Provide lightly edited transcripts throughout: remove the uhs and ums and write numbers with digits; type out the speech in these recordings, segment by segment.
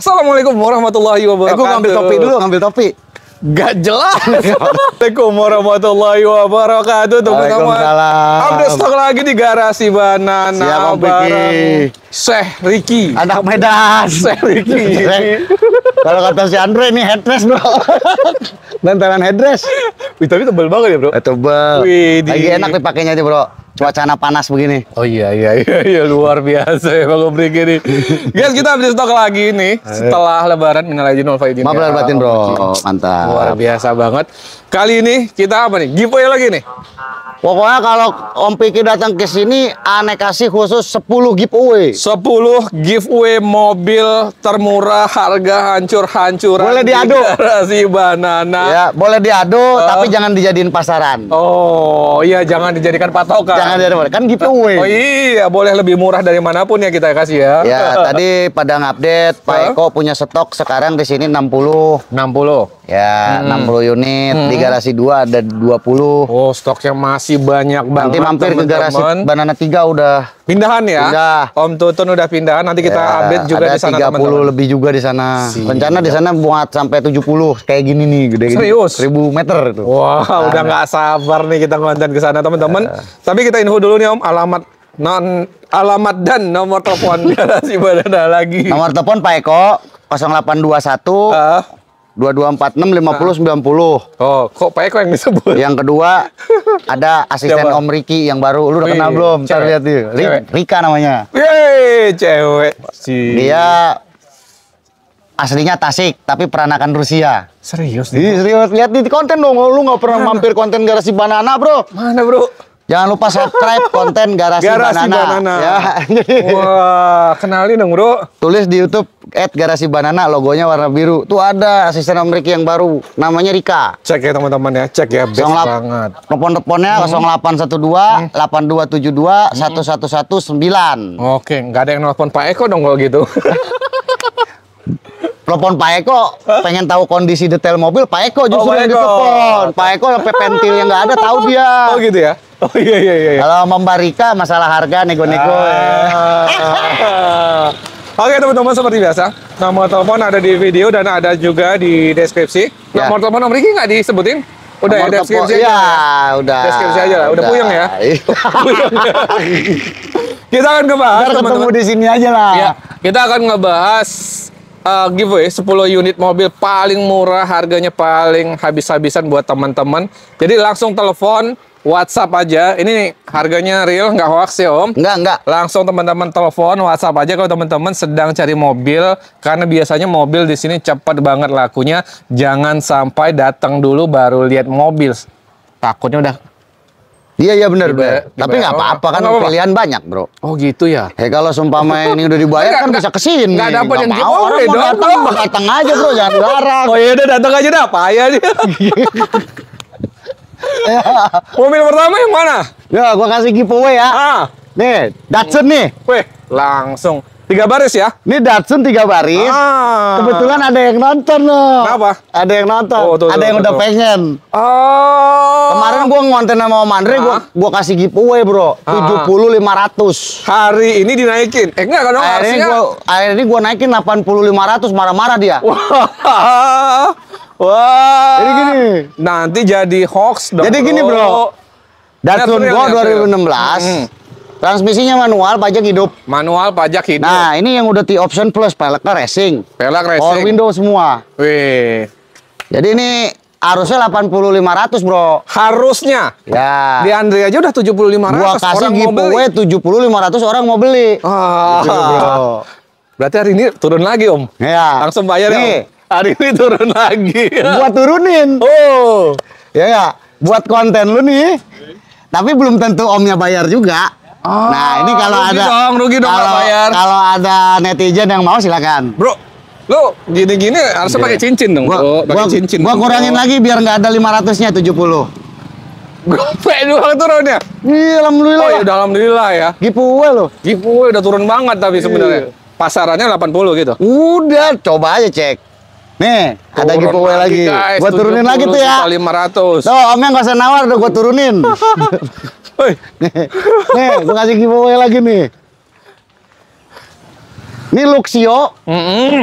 Assalamualaikum warahmatullahi wabarakatuh. Gue ngambil topi dulu, ngambil topi. Gak jelas. Assalamualaikum warahmatullahi wabarakatuh. Waalaikumsalam. Update stok lagi di Garasi Banana. Siap, Om bareng Syekh Ricky. Anak Medan. Syekh Ricky. Kalau kata si Andre ini headdress bro. Bantalan headdress. Wih, tapi tebel banget ya bro. Tebel. Wih, Lagi enak dipakainya aja bro. Cuacana panas begini. Oh iya luar biasa ya Bang Ricky nih. Guys, kita update stok lagi nih setelah Lebaran. Minal aidin wal faizin. Maaf lahir batin bro. Mantap. Luar biasa banget. Kali ini kita apa nih? Giveaway lagi nih. Pokoknya kalau Om Piki datang ke sini, aneh kasih khusus 10 giveaway. 10 giveaway mobil termurah, harga hancur-hancuran. Boleh diadu. Garasi Banana. Ya, boleh diadu, tapi jangan dijadiin pasaran. Oh iya, jangan dijadikan patokan. Jangan dijadiin, kan giveaway. Oh iya, boleh lebih murah dari manapun ya kita kasih ya. Ya, tadi pada ngupdate, Pak Eko punya stok sekarang di sini 60. 60. Ya, 60 unit. Di garasi 2 ada 20. Oh, stoknya masih banyak banget. Nanti mampir ke garasi Banana 3 udah pindahan ya. Pindah. Om Tutun udah pindahan, nanti kita update juga ada di sana 30 teman-teman. lebih juga di sana. Siap. Rencana di sana buat sampai 70 kayak gini nih, gede gini. Serius? 1000 meter itu. Wah, udah nggak sabar nih kita konten ke sana teman-teman. Tapi kita info dulu nih Om, alamat dan nomor telepon Garasi Banana lagi. Nomor telepon Pak Eko 0821 2246 50 90. Oh, kok Pak Eko yang disebut? Yang kedua ada asisten Siapa? Om Ricky yang baru. Lu udah Wih, kenal belum? Ntar cewek. lihat tuh. Cewek. Rika namanya. Yeay, cewek. Dia aslinya Tasik tapi peranakan Rusia. Serius Ih, nih? serius, lihat di konten dong. Lu nggak pernah mampir konten Garasi Banana, bro. Mana bro? Jangan lupa subscribe konten Garasi Banana. Ya. Wah, kenalin dong bro. Tulis di YouTube @Garasi Banana, logonya warna biru. Tuh ada asisten Om Ricky yang baru, namanya Rika. Cek ya teman-teman ya, cek ya, best banget. Telepon-teleponnya 0812 8272 1119. Oke, nggak ada yang nelfon Pak Eko dong kalau gitu. Telepon Pak Eko, pengen tahu kondisi detail mobil, Pak Eko justru Pak yang Eko. ditelepon. Pak Eko sampai pentil yang nggak ada tahu dia. Oh gitu ya? Oh iya. Kalau Mbak Rika masalah harga nego-nego. Oke teman-teman, seperti biasa nomor telepon ada di video dan ada juga di deskripsi. Ya. Nomor telepon Om Ricky nggak disebutin? Udah Nomor ya deskripsi telepon- aja. Ya, udah. Deskripsi aja lah. Udah puyeng ya? Puyeng ya? Kita akan ngebahas Ntar ketemu teman-teman. di sini aja lah. Ya, kita akan ngebahas giveaway 10 unit mobil paling murah, harganya paling habis-habisan buat teman-teman. Jadi langsung telepon, WhatsApp aja. Ini harganya real, nggak hoax ya Om. Enggak. Langsung teman-teman telepon, WhatsApp aja kalau teman-teman sedang cari mobil, karena biasanya mobil di sini cepat banget lakunya. Jangan sampai datang dulu baru lihat mobil. Takutnya udah. Iya benar. Dibayar- Tapi nggak apa-apa kan, nggak apa-apa. pilihan banyak bro. Oh gitu ya. Kalau sumpama ini udah dibayar kan bisa kesini. Nggak dapet yang mau giveaway orang mau dong. datang aja bro, jangan dilarang. Oh iya udah datang aja dah, payah dia. Mobil pertama yang mana? Ya, gua kasih giveaway ya. Ah, Nih, Datsun nih. weh, langsung 3 baris ya. Ini Datsun 3 baris. Ah. Kebetulan ada yang nonton loh. Kenapa? Ada yang nonton. Oh, tuh, ada yang udah tuh. pengen. Oh. Kemarin gua ngonten sama Om Andre, gua kasih giveaway bro. 70.500. Hari ini dinaikin. Enggak kan dong Akhirnya ini gua naikin 80.500, marah-marah dia. Wah. Wah. Jadi gini. Nanti jadi hoax dong. Jadi gini, bro. Datsun Real, Go real. 2016. Transmisinya manual, pajak hidup. Manual pajak hidup. Nah, ini yang udah T-option plus, peleknya racing. Pelak Power racing. window semua. Wih. Jadi ini harusnya 80.500, bro. Harusnya. Ya. Di Andre aja udah 75.000 Gua kasih orang mau beli. giveaway 70.500 orang mau beli. Ah. Gitu, bro. Berarti hari ini turun lagi Om. Ya. Langsung bayar ya Nih, Om. Hari ini turun lagi. gua turunin. Oh. Ya ya, buat konten lu nih. Tapi belum tentu omnya bayar juga. Nah, ini kalau rugi ada rugi dong nggak bayar. Kalau ada netizen yang mau silakan. Bro, lu gini-gini harusnya pakai cincin dong, bro. Pakai cincin. Gua kurangin lagi biar nggak ada 500-nya 70. Gope doang turunnya. Iya, alhamdulillah. Oh ya udah alhamdulillah ya. Giveaway loh. Giveaway udah turun banget tapi sebenarnya. Pasarannya 80 gitu. Udah, coba aja cek. Nih, ada Turun giveaway lagi. guys, Gua turunin lagi tuh ya. 70.500. Tuh, omnya nggak usah nawar, udah gua turunin. Woi, Nih, gua kasih giveaway lagi nih. Ini Luxio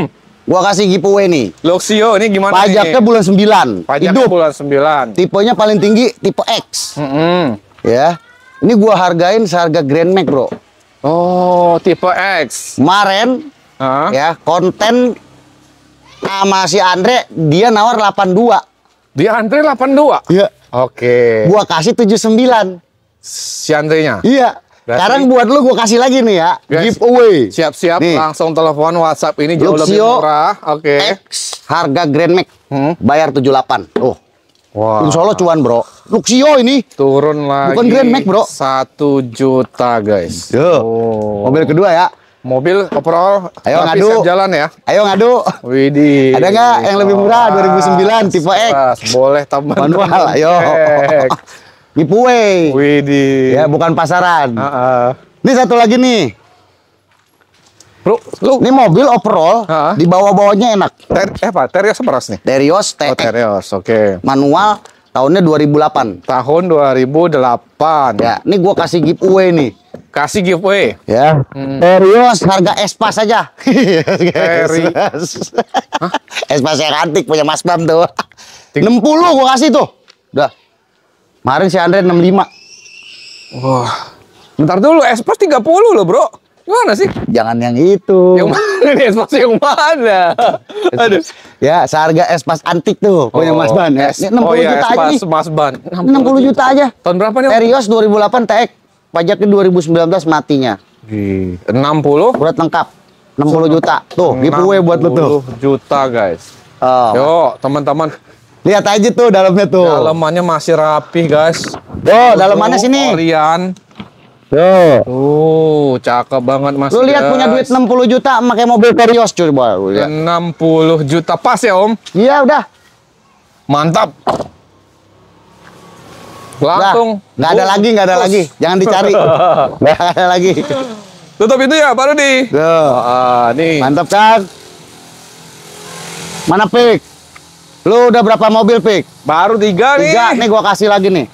Gua kasih giveaway nih. Luxio ini gimana Pajaknya nih? bulan 9. Pajaknya Hidup. bulan 9. Tipenya paling tinggi tipe X. Ya. Ini gua hargain seharga Grand Max, Bro. Oh, tipe X. Kemarin Hah? ya, konten sama si Andre dia nawar 82. Di Andre 82. Iya. Oke. Gua kasih 79. Si Andre-nya. Iya. Berarti- Sekarang buat lu gua kasih lagi nih ya, Guys, giveaway. Siap-siap Nih. langsung telepon WhatsApp ini jauh lebih Luxio murah. Oke. X harga Grand Max. Bayar 78. Oh. Wah. Insya Allah cuan, Bro. Luxio ini. Turun lagi. Bukan Grand Max, Bro. 1 juta, guys. Tuh. Oh. Mobil kedua ya. Mobil overall Ayo tapi ngadu. siap jalan ya. Ayo ngadu. Widih. Ada nggak yang lebih murah 2009 tipe X? Boleh teman. Manual, ayo. Giveaway. Widih. Ya, bukan pasaran. Heeh. Ini satu lagi nih. Lu Ini mobil overall Ha? di bawah-bawahnya enak. Pak, Terios beras nih. Terios Oh, TX Terios. Oke. manual tahunnya 2008. Tahun 2008. Ya, ini gua kasih giveaway nih. Kasih giveaway. Ya. Terios harga Espas aja. Teri- Espas yang antik punya Mas Bam tuh. 60 gua kasih tuh. Udah. Kemarin si Andre 65. Wah. Bentar dulu, Espas 30 loh, Bro. Gimana sih? Jangan yang itu. Yang mana nih Espas yang mana? Aduh. Ya, seharga Espas antik tuh punya Mas Ban ya. Ini 60 iya, juta aja Espas nih. Mas Ban. 60 juta aja. Tahun berapa nih? Om? Terios 2008 TX. Pajaknya 2019 matinya. 60. Urat lengkap. 60 juta. Tuh, giveaway buat lu tuh. 60 juta, guys. Oh. Yuk, teman-teman. Lihat aja tuh dalamnya tuh. Dalamannya masih rapi, guys. Tuh, dalamannya sini. Korean. Tuh. Cakep banget Mas. Lu lihat guys. punya duit 60 juta pakai mobil Terios coba lu lihat. 60 juta pas ya, Om. Iya, udah. Mantap. Udah. Langsung. Nggak ada lagi, nggak ada Terus. lagi. Jangan dicari. Nggak ada lagi. Tutup itu ya, baru di. Tuh. Nih. Mantap kan? Mana Pik? Lu udah berapa mobil Pik? Baru 3 nih. 3, nih gua kasih lagi nih.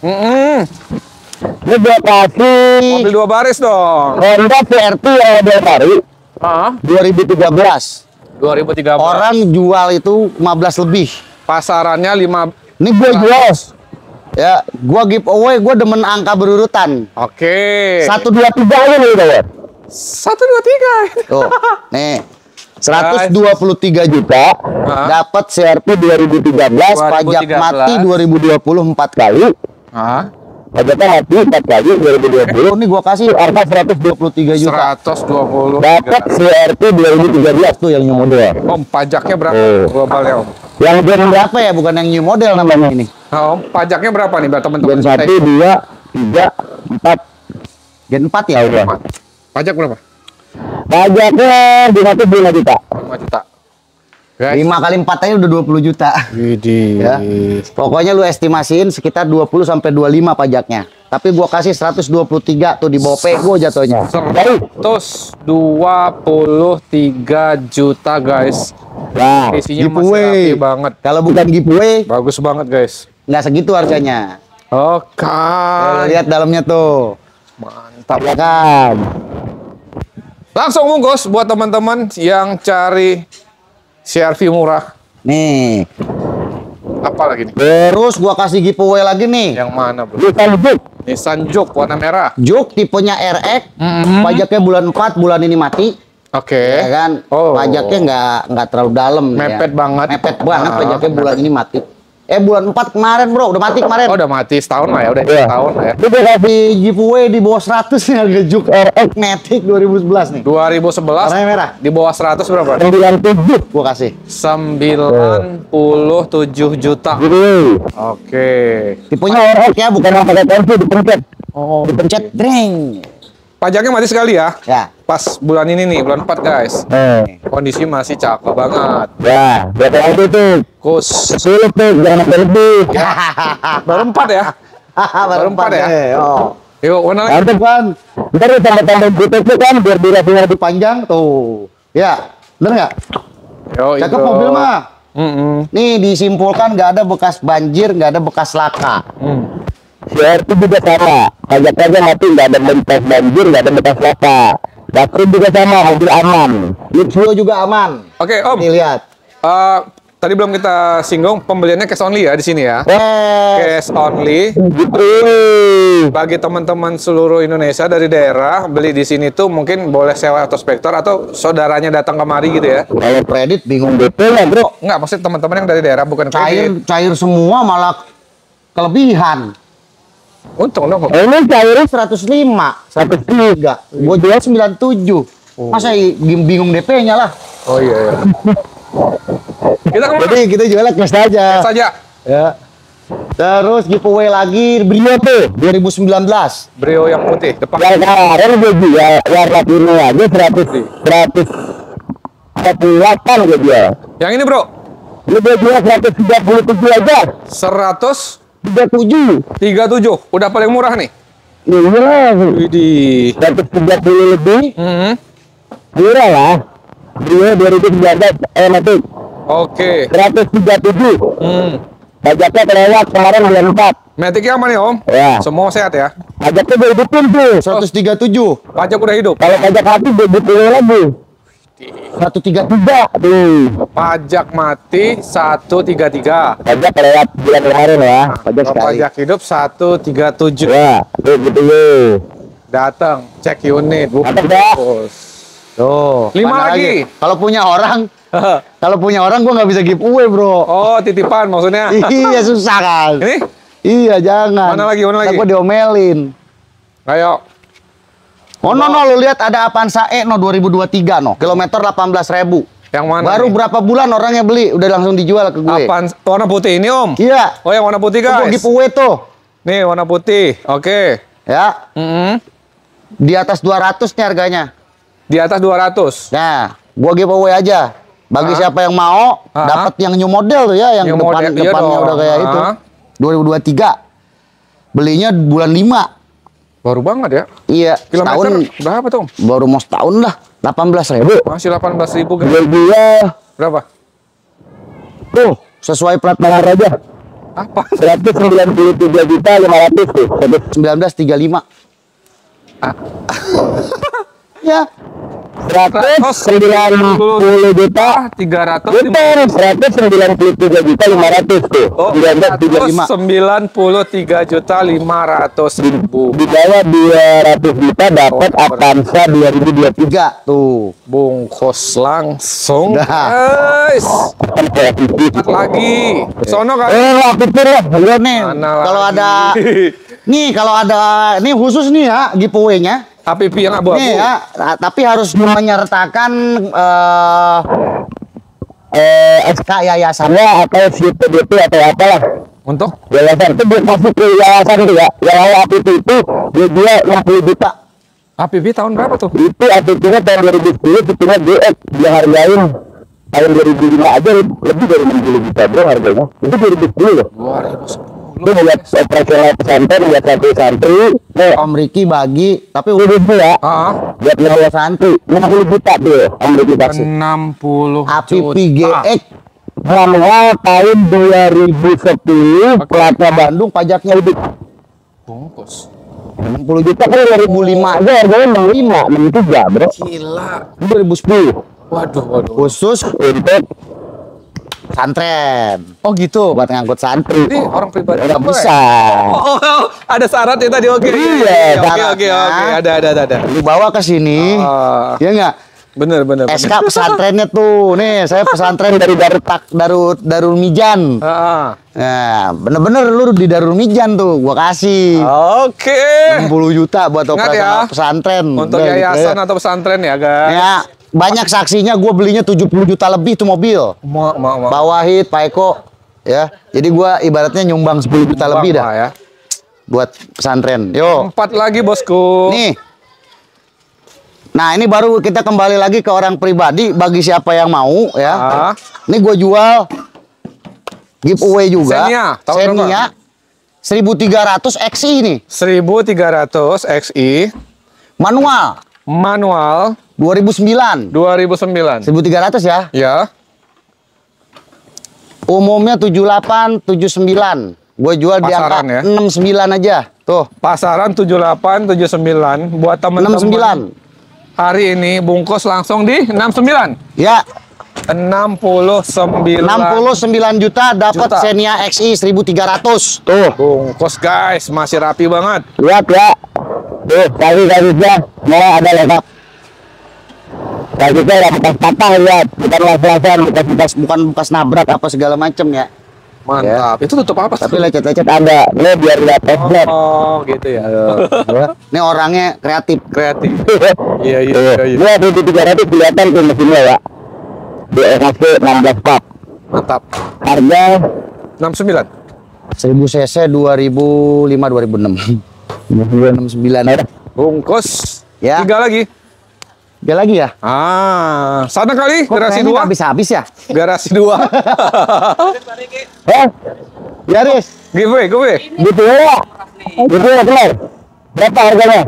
Ini gua kasih Mobil 2 baris dong. Honda CR-V yang model baru 2013. 2013. Orang jual itu 15 lebih. Pasarannya 5. Ini gue jual. Ya, gua giveaway, gua demen angka berurutan. Oke. 1, 2, 3 aja nih kawan. 1 2 3. Tuh, nih. 123 juta, dapat CRP 2013, pajak 2013. mati 2020 4 kali. Pajaknya mati 4 kali 2020. Ini gua kasih harga 123 juta. 120. Dapat CRP 2013 tuh yang new model. Om, pajaknya berapa Oh. globalnya, Om? Yang gen berapa ya? Bukan yang new model namanya ini. Nah, Om, pajaknya berapa nih buat teman-teman? Gen 1, 2, 3, 4. Gen 4 ya udah. Pajak berapa? Pajaknya di 1 juta. 5 juta. Guys. 5 kali 4 aja udah 20 juta. Widih. Ya. Pokoknya lu estimasiin sekitar 20 sampai 25 pajaknya. Tapi gua kasih 123 tuh di bawah PGO jatuhnya. 123 juta, guys. Nah, Isinya masih giveaway. rapi banget. Kalau bukan giveaway, Bagus banget, guys. nggak segitu harganya. Oke. Lihat dalamnya tuh. Mantap. Ya kan? Langsung bungkus buat teman-teman yang cari CR-V murah. Nih. Apa lagi nih? Terus gua kasih giveaway lagi nih. Yang mana, Bro? bukan Juke. Nissan Juke warna merah. Juke tipenya RX, pajaknya bulan 4, bulan ini mati. Oke. Ya kan? Oh. Pajaknya nggak terlalu dalam. Mepet banget. Mepet banget Ah, pajaknya bulan mepet. ini mati. Bulan 4 kemarin bro, udah mati kemarin. Oh, udah mati setahun lah ya, udah Iya. setahun lah ya. Itu gua kasih giveaway di bawah 100 nih harga Juke RX Matic 2011 nih. 2011 Warnanya merah. di bawah 100 berapa? 97. Gua kasih. 97 juta. Gitu. Oke. Tipenya RX ya, bukan yang pakai kunci dipencet. Oh, Dipencet, dring. pajaknya mati sekali ya. Ya. Pas bulan ini nih, bulan 4 guys. Kondisi masih cakep banget. Ya, berapa itu tuh? Kus. 10 tuh, jangan sampai lebih. Baru 4 ya. Baru 4 ya? Oh. Yuk, mana lagi? Mantap kan? Ntar lu tambah-tambah BTP kan, biar durasinya lebih Panjang tuh. Ya, bener nggak? Yo, Cakep itu. mobil mah. Mm-mm. Nih disimpulkan nggak ada bekas banjir, nggak ada bekas laka. CR itu juga sama. Pajak aja mati, nggak ada bekas banjir, nggak ada bekas laka. Baterai juga sama, mobil aman. Luxio juga aman. Oke, Om. Nih lihat. Tadi belum kita singgung pembeliannya cash only ya di sini ya. Cash only. Bagi teman-teman seluruh Indonesia dari daerah beli di sini tuh mungkin boleh sewa atau spektor atau saudaranya datang kemari gitu ya. Kalau kredit bingung DP lah, Bro. Enggak, maksud teman-teman yang dari daerah bukan kredit. Cair semua malah kelebihan. Untung dong. Ini cairnya 105, 103. Gua jual 97. Masa bingung DP-nya lah. Oh iya. Kita kemana? Jadi kita jualnya cash aja. Saja. Ya. Terus giveaway lagi Brio tuh 2019. Brio yang putih depan. Yang kemarin gue jual warna biru aja 148 gue jual. Yang ini, Bro. Ini gue jual 137 aja. 137. 37. Udah paling murah nih. Iya, Widih. 130 lebih. Murah lah. Brio 2019 Matic. Oke. 137. Pajaknya kelewat kemarin bulan 4. Matic-nya aman ya, Om? Ya. Semua sehat ya? Pajaknya gue hidupin tuh. 137. Pajak udah hidup. Kalau pajak mati gue hidupin lagi. 133. Tuh. Pajak mati 133. Pajak kelewat bulan kemarin ya. Pajak Kalau sekali. pajak hidup 137. Ya, tuh gitu ya. Datang, cek unit, Mantap, Pak. bungkus. Tuh. 5 mana lagi. Kalau punya orang gua nggak bisa giveaway, Bro. Oh, titipan maksudnya. Iya, susah kan. Ini? Iya, jangan. Mana lagi? Ntar gua diomelin. Ayo. Oh, no, lu lihat ada Avanza E 2023 kilometer 18.000. Yang mana? Baru nih? berapa bulan orangnya beli, udah langsung dijual ke gue. Apaan? Warna putih ini, Om? Iya. Oh, yang warna putih, Itu gua guys. giveaway tuh. Nih, warna putih. Oke. Ya. Di atas 200 nih harganya. Di atas 200. Nah, gua giveaway aja. Bagi siapa yang mau, dapat yang new model tuh ya, yang New model, iya depannya dong. udah kayak itu. 2023. Belinya bulan 5. Baru banget ya. Iya, Kilometer setahun berapa tuh? baru mau setahun lah. 18.000. Masih 18.000 guys. Gue jual Berapa? tuh Sesuai plat merah aja. Apa? 193.500 tuh. 1935. Ya, 190 juta. 300. 193.500 tuh. Oh, 1935. 93.500.000. Di bawah 200 juta dapat Avanza 2023 tuh. Bungkus langsung, Dah. guys. Lihat lagi. Sono kan? Aku pilih. Lihat nih, Mana kalau lagi? ada kalau ada nih khusus nih ya giveaway-nya. APP yang abu-abu. Nih ya, tapi harus menyertakan SK yayasannya atau CPDP atau apalah. Untuk Yayasan itu dia masuk ke yayasan itu ya. Yang awal APP itu dia 60 juta. APP tahun berapa tuh? Itu APP-nya tahun 2010 cutinya GX. Dia hargain tahun 2005 aja lebih dari 60 juta bro harganya. Itu 2010 loh. 2010. Itu buat operasional pesantren, buat satu santri. Om Riki bagi, tapi Udah ya. buat ngebawa santri 60 juta tuh Om Riki kasih. 60 APP juta. GX Manual tahun 2010, platnya Bandung pajaknya hidup. Bungkus. 60 juta kan 2005 aja harganya 65, 63 bro. Gila. 2010 Waduh. Khusus untuk santren. Oh gitu. Buat ngangkut santri. Jadi orang pribadi Nggak boleh? bisa. Oh, ada syarat ya tadi. Oke. Iya, Oke. syaratnya. Ada. Lu bawa ke sini. Ah. Ya enggak? Bener. SK pesantrennya tuh. Nih, saya pesantren dari Darul Mijan. Ah. Nah, bener-bener lu di Darul Mijan tuh gua kasih. Oke. 60 juta buat Ingat operasional ya, pesantren. Untuk Udah, yayasan gitu atau pesantren ya, guys. ya. Banyak saksinya, gue belinya 70 juta lebih tuh mobil. Mau. Pak Wahid, Pak Eko, ya. Jadi gua ibaratnya nyumbang 10 juta lebih dah ya. buat pesantren. Yo. 4 lagi, bosku. Nih. Nah, ini baru kita kembali lagi ke orang pribadi bagi siapa yang mau ya. Ah. Ini gue jual giveaway juga. Xenia, tahun berapa? 1300 XI nih. 1300 XI Manual 2009. 2009. 1300 ya. Ya. Umumnya 78, 79. Gue jual di angka Pasaran ya? 69 aja. Tuh, Pasaran 78, 79 buat teman-teman. 69. hari ini bungkus langsung di 69. Ya, 69 juta dapat Juta. Xenia XI 1300. Tuh. bungkus guys, masih rapi banget. Lihat ya. Tuh, kaki-kakinya semua ada lengkap. Kakinya ada bekas patah, lihat. Bukan las-lasan, Bukan bekas nabrak apa segala macem ya. Mantap. Itu tutup apa? Tapi lecet-lecet ada. Ini biar lihat template. Oh, gitu ya. Ini orangnya kreatif. Kreatif. Iya, iya, Tuh, iya, iya. Lihat 1300 kelihatan tuh mesinnya ya. Di SHC 16 pap. Mantap. Harga 69. 1000 cc 2005 2006. 69 ya. Bungkus. Ya. 3 lagi. Dia lagi ya? Sana kali, Kok garasi kayaknya 2. nggak habis-habis ya? Garasi 2. eh, Yaris. Giveaway, giveaway. gitu ya. Gitu ya, kelar. Berapa harganya?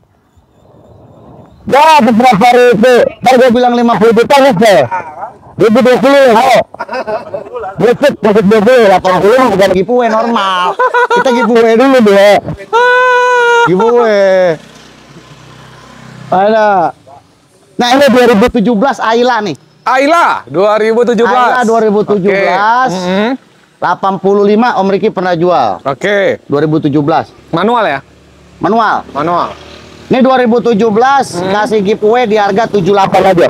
Ya, berapa itu? Ntar gue bilang 50 juta nih, saya. 2020, ayo. Besok 20, 80 bukan giveaway normal. Kita giveaway dulu deh. Giveaway. Ada. Nah ini 2017 Ayla nih. Ayla 2017. Ayla 2017. Oke. 85 Om Riki pernah jual. Oke. 2017. Manual ya? Manual. Manual. Ini 2017 kasih giveaway di harga 78 aja.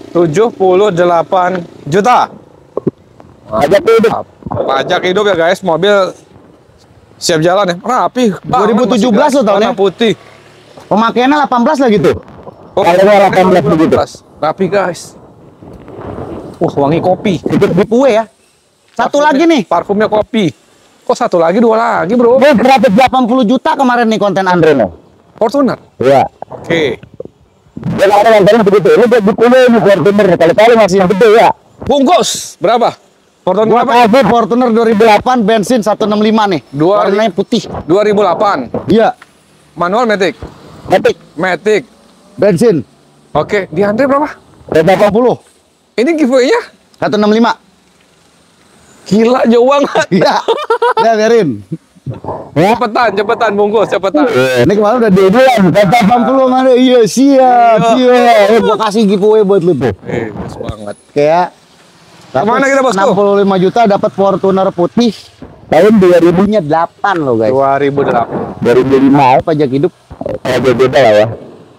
78 juta. Pajak hidup. Pajak hidup ya guys, mobil siap jalan ya. Rapi. 2017 lo tau nih? Warna putih. Pemakaiannya 18 lah gitu. Oh, Harganya 18 begitu. Rapi guys. Wah, wangi kopi. Ikut giveaway ya. Satu lagi nih. Parfumnya kopi. Kok satu lagi, 2 lagi bro? Ini 180 juta kemarin nih konten Andre nih. Fortuner. Iya. Oke. Dan ada yang tadi begitu. Ini buat bukunya ini Fortuner. Kali-kali masih yang gede ya. Bungkus berapa? Fortuner Gua berapa? kasih Fortuner 2008 bensin 165 nih. Warnanya putih. 2008. Iya. Manual Matic. Matic Matic. bensin Oke, di Andre berapa? 80. Ini giveaway-nya 165. gila jauh banget. Iya. Ya biarin. Cepetan bungkus, cepetan. Ini kemarin udah debuan 80 mana? Iya siap. Gua kasih giveaway buat lu tuh. Bagus banget. Kayak Kemana kita, bosku? 65 juta dapat Fortuner putih tahun 2000-nya 8 loh guys. 2008. 2005 pajak hidup. Agak beda lah ya.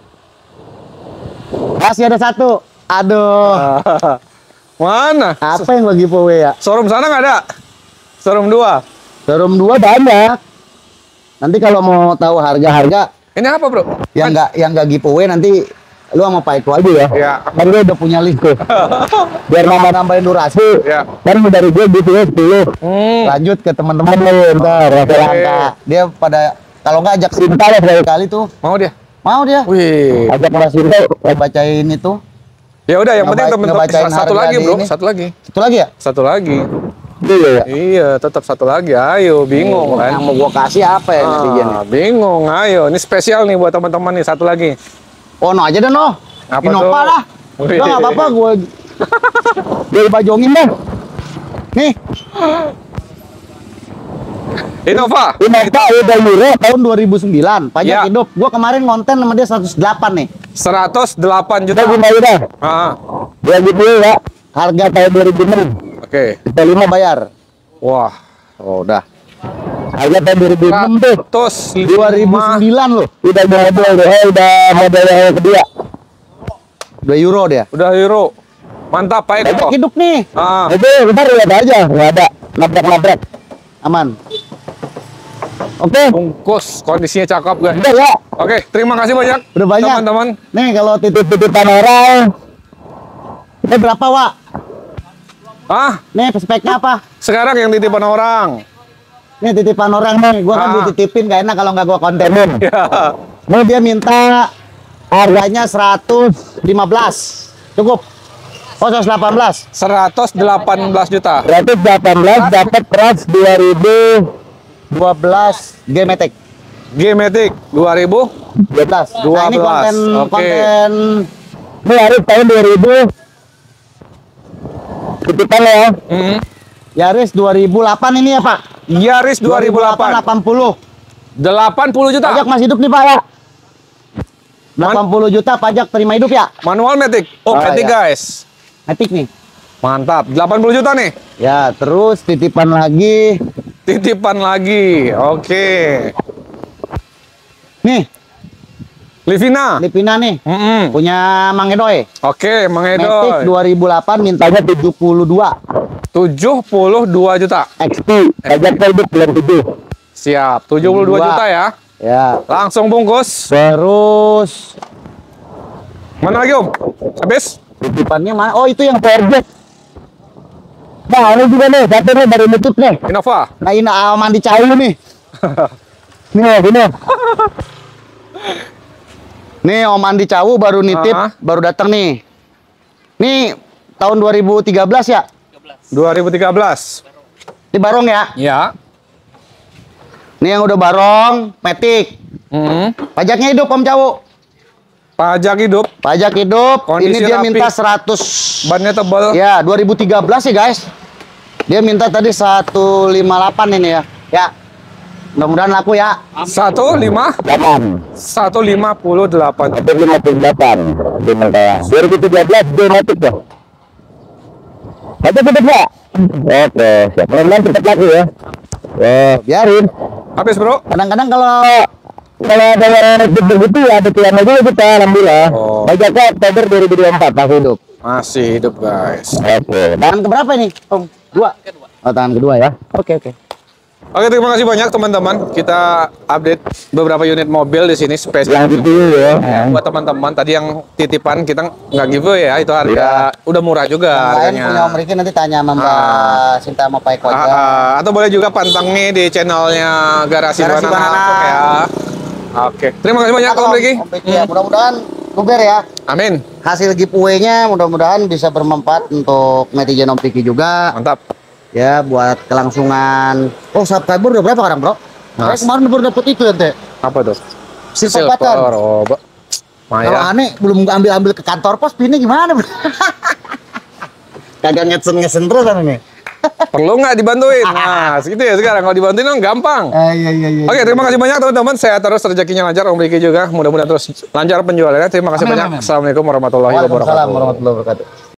Masih ada satu. Aduh. Mana? Apa yang gua giveaway ya? Showroom sana nggak ada? Showroom 2. Showroom 2 banyak. Nanti kalau mau tahu harga-harga Ini apa bro? yang nggak giveaway nanti lu sama Pak Eko aja ya. Ya. Kan gue udah punya list tuh. Biar nambah-nambahin durasi. Ya. Kan dari gue gitu ya 10. Lanjut ke teman-teman lu ntar rasa-rasa. Dia pada kalau nggak ajak Sinta lah sekali tuh. Mau dia? Mau dia. Wih. Ajak Mas Sinta. Bacain itu. Ya udah, yang penting temen-temen ngebacain satu harga lagi di bro, ini. satu lagi. Satu lagi ya? Satu lagi. Iya ya. Iya, tetap satu lagi. Ayo, bingung kan? Yang mau gua kasih apa ya netizen? Bingung. Ayo, ini spesial nih buat teman-teman nih, satu lagi. Oh no aja deh no. Apa Innova tuh? lah. Wih. Udah nggak apa-apa gua. Dari bajongin deh. Nih. Innova. Ini apa udah murah. Tahun 2009 pajak Ya. hidup. Gua kemarin konten sama dia 108 nih. 108 juta. Kita gimana udah? Ah, Dia gitu ya. Harga tahun 2006. oke. Kita 5 bayar. Wah, Oh udah. Harga tahun 2006 tuh. 2009 loh. Udah model deh. Udah model yang kedua. Udah euro dia. Udah Euro. Mantap, Pak Pajak Eko. hidup nih. Ah, Itu bentar lihat aja. Nggak ada. Nabrak-nabrak. Aman. Oke. bungkus, kondisinya cakep guys. Udah ya. Oke, terima kasih banyak. Udah banyak. Teman-teman. Nih kalau Titip-titipan orang. ini berapa, Wak? Ah, Nih speknya apa? sekarang yang titipan orang. Nih titipan orang nih. Gua kan Ah. dititipin gak enak kalau nggak gua kontenin. Ya. Nih dia minta harganya 115. Cukup. Oh 118. 118 juta. 118 dapat keras 2012. 12 G-Matic. G-Matic 2000. 12. Nah, ini 12. Oke. konten Ini hari tahun 2000. Titipan ya. Yaris 2008 ini ya, Pak? Yaris 2008. 80. 80 juta. Pajak masih hidup nih, Pak ya. 80 juta pajak terima hidup ya. Manual Matic. Oh, Matic iya. guys. Matic nih. Mantap. 80 juta nih. Ya, terus titipan lagi. Titipan lagi. Oke. Nih, Livina. Livina nih. Punya Mang Edoy. Oke, Mang Matic Edo. 2008 mintanya 72. 72 juta. XP, pajak hidup bulan 7. Siap. 72 Dua. juta ya. Ya. Langsung bungkus. Terus Mana lagi, Om? Habis? titipannya mana? Oh, itu yang Forjet. Nah, ini juga nih, satu nih baru nutup nih. Innova. Nah, ini mandi cawu nih. Nih, gini. Nih, Om Andi Cawu baru nitip, baru datang nih. Nih, tahun 2013 ya? 2013. Ini barong ya? Ya. Nih yang udah barong, Matic. Pajaknya hidup Om Cawu. Pajak hidup. Pajak hidup. Kondisi ini dia rapi. minta 100. Bannya tebal. Ya, 2013 ya guys. Dia minta tadi 158 ini ya. Ya. Mudah-mudahan laku ya. 158. 158. 2013 dia Matic tuh. Ada cepet nggak? Oke, siap. Mudah-mudahan cepet laku ya. Biarin. Habis, Bro. Kadang-kadang kalau Kalau ada yang begitu ya, ada pilihan aja kita, alhamdulillah. Oh. Pajaknya Oktober 2024 masih hidup. Masih hidup, guys. Oke. tangan keberapa ini? Om, 2. Oh, tangan kedua ya. Oke. Oke, terima kasih banyak teman-teman. Kita update beberapa unit mobil di sini spesial Yang gitu ya. buat teman-teman. Tadi yang titipan kita nggak giveaway ya, itu harga udah murah juga Yang lain harganya. punya Om Riki nanti tanya sama Mbak Sinta sama Pak Eko aja. Atau boleh juga pantengin di channelnya Garasi Garasi Banana Banana. langsung ya. Oke, terima kasih banyak Om Riki. Om Riki ya, mudah-mudahan luber ya. Amin. Hasil giveaway-nya mudah-mudahan bisa bermanfaat untuk netizen Om Riki juga. Mantap. Ya, buat kelangsungan. Oh, subscriber udah berapa sekarang, Bro? Saya kemarin baru dapet itu ya, Teh. Apa tuh? Silver button. Oh, Kalau Maya. aneh belum ambil ke kantor pos, pinnya gimana, Bro? Kagak ngesen terus kan ini. Perlu nggak dibantuin? Nah, segitu ya sekarang. Kalau dibantuin kan gampang. Iya. Oke, terima kasih banyak teman-teman. Sehat terus, rezekinya lancar. Om Riki juga. Mudah-mudahan terus lancar penjualannya. Terima kasih Amin, banyak. amin. Assalamualaikum warahmatullahi Waalaikumsalam wabarakatuh. warahmatullahi wabarakatuh.